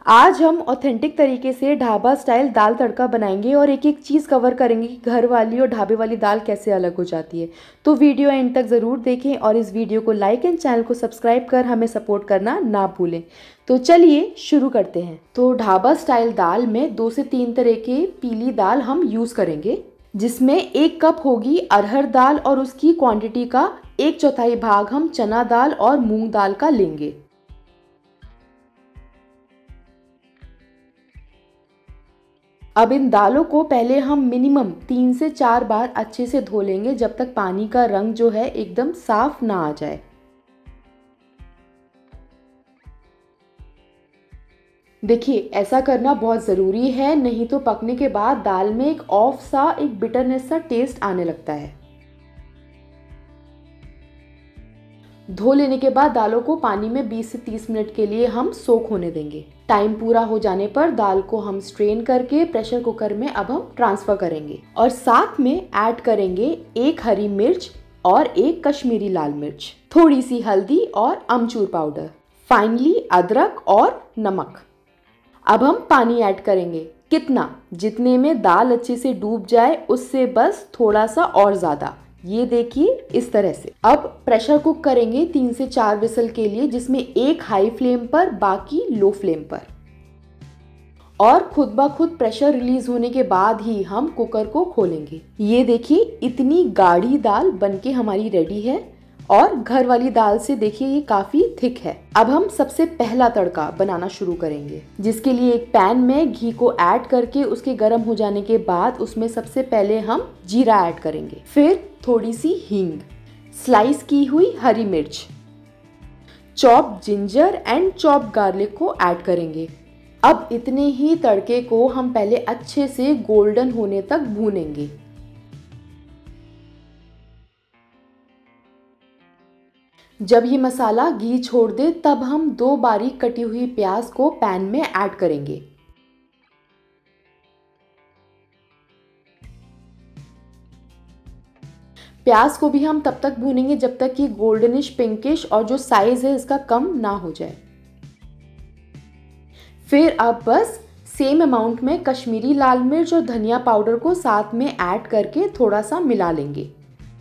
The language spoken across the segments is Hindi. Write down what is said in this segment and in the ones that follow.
आज हम ऑथेंटिक तरीके से ढाबा स्टाइल दाल तड़का बनाएंगे और एक एक चीज़ कवर करेंगे कि घर वाली और ढाबे वाली दाल कैसे अलग हो जाती है। तो वीडियो एंड तक ज़रूर देखें और इस वीडियो को लाइक एंड चैनल को सब्सक्राइब कर हमें सपोर्ट करना ना भूलें। तो चलिए शुरू करते हैं। तो ढाबा स्टाइल दाल में 2 से 3 तरह के पीली दाल हम यूज़ करेंगे, जिसमें 1 कप होगी अरहर दाल और उसकी क्वांटिटी का 1/4 भाग हम चना दाल और मूंग दाल का लेंगे। अब इन दालों को पहले हम मिनिमम 3 से 4 बार अच्छे से धो लेंगे, जब तक पानी का रंग जो है एकदम साफ ना आ जाए। देखिए, ऐसा करना बहुत ज़रूरी है, नहीं तो पकने के बाद दाल में एक ऑफ सा, एक बिटरनेस सा टेस्ट आने लगता है। धो लेने के बाद दालों को पानी में 20 से 30 मिनट के लिए हम सोक होने देंगे। टाइम पूरा हो जाने पर दाल को हम स्ट्रेन करके प्रेशर कुकर में अब हम ट्रांसफर करेंगे और साथ में ऐड करेंगे 1 हरी मिर्च और 1 कश्मीरी लाल मिर्च, थोड़ी सी हल्दी और अमचूर पाउडर, फाइनली अदरक और नमक। अब हम पानी ऐड करेंगे। कितना? जितने में दाल अच्छे से डूब जाए उससे बस थोड़ा सा और ज्यादा। ये देखिए इस तरह से। अब प्रेशर कुक करेंगे 3 से 4 विसल के लिए, जिसमें 1 हाई फ्लेम पर, बाकी लो फ्लेम पर। और खुद ब खुद प्रेशर रिलीज होने के बाद ही हम कुकर को खोलेंगे। ये देखिए इतनी गाढ़ी दाल बनके हमारी रेडी है और घर वाली दाल से देखिए ये काफी थिक है। अब हम सबसे पहला तड़का बनाना शुरू करेंगे, जिसके लिए एक पैन में घी को ऐड करके उसके गर्म हो जाने के बाद उसमें सबसे पहले हम जीरा ऐड करेंगे, फिर थोड़ी सी हींग, स्लाइस की हुई हरी मिर्च, chop ginger and chop garlic को ऐड करेंगे। अब इतने ही तड़के को हम पहले अच्छे से गोल्डन होने तक भूनेंगे। जब ये मसाला घी छोड़ दे तब हम 2 बारीक कटी हुई प्याज को पैन में ऐड करेंगे। प्याज को भी हम तब तक भूनेंगे जब तक कि गोल्डनिश पिंकिश और जो साइज है इसका कम ना हो जाए। फिर अब बस सेम अमाउंट में कश्मीरी लाल मिर्च और धनिया पाउडर को साथ में ऐड करके थोड़ा सा मिला लेंगे।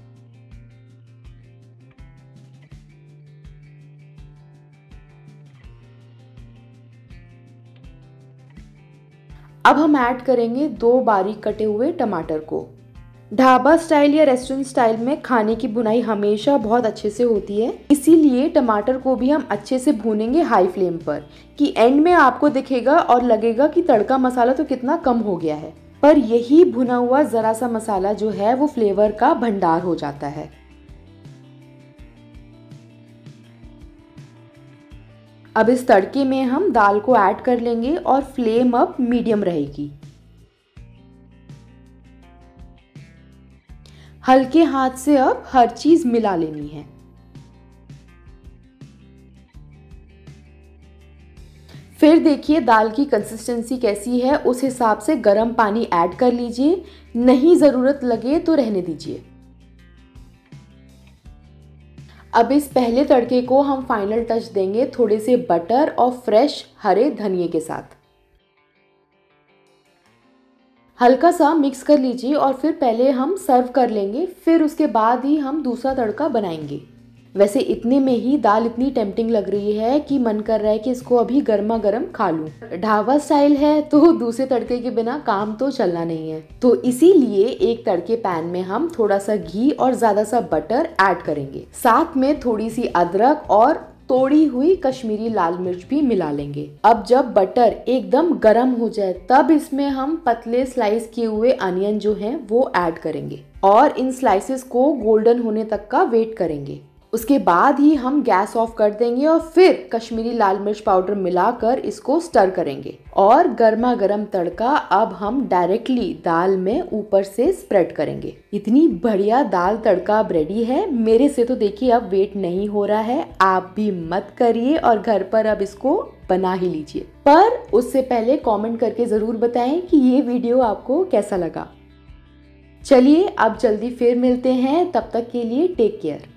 अब हम ऐड करेंगे 2 बारीक कटे हुए टमाटर को। ढाबा स्टाइल या रेस्टोरेंट स्टाइल में खाने की भुनाई हमेशा बहुत अच्छे से होती है, इसीलिए टमाटर को भी हम अच्छे से भूनेंगे हाई फ्लेम पर, कि एंड में आपको दिखेगा और लगेगा कि तड़का मसाला तो कितना कम हो गया है, पर यही भुना हुआ जरा सा मसाला जो है वो फ्लेवर का भंडार हो जाता है। अब इस तड़के में हम दाल को ऐड कर लेंगे और फ्लेम अब मीडियम रहेगी। हल्के हाथ से अब हर चीज मिला लेनी है। फिर देखिए दाल की कंसिस्टेंसी कैसी है, उस हिसाब से गर्म पानी ऐड कर लीजिए, नहीं जरूरत लगे तो रहने दीजिए। अब इस पहले तड़के को हम फाइनल टच देंगे थोड़े से बटर और फ्रेश हरे धनिए के साथ। हल्का सा मिक्स कर लीजिए और फिर पहले हम सर्व कर लेंगे, फिर उसके बाद ही हम दूसरा तड़का बनाएंगे। वैसे इतने में ही दाल इतनी टेम्पटिंग लग रही है कि मन कर रहा है कि इसको अभी गर्मा गर्म खा लूं। ढाबा स्टाइल है तो दूसरे तड़के के बिना काम तो चलना नहीं है, तो इसीलिए एक तड़के पैन में हम थोड़ा सा घी और ज्यादा सा बटर ऐड करेंगे, साथ में थोड़ी सी अदरक और तोड़ी हुई कश्मीरी लाल मिर्च भी मिला लेंगे। अब जब बटर एकदम गर्म हो जाए तब इसमें हम पतले स्लाइस किए हुए अनियन जो हैं वो ऐड करेंगे और इन स्लाइसेस को गोल्डन होने तक का वेट करेंगे। उसके बाद ही हम गैस ऑफ कर देंगे और फिर कश्मीरी लाल मिर्च पाउडर मिलाकर इसको स्टर करेंगे और गर्मा गर्म तड़का अब हम डायरेक्टली दाल में ऊपर से स्प्रेड करेंगे। इतनी बढ़िया दाल तड़का अब रेडी है। मेरे से तो देखिए अब वेट नहीं हो रहा है, आप भी मत करिए और घर पर अब इसको बना ही लीजिए। पर उससे पहले कमेंट करके जरूर बताएं कि ये वीडियो आपको कैसा लगा। चलिए अब जल्दी फिर मिलते हैं, तब तक के लिए टेक केयर।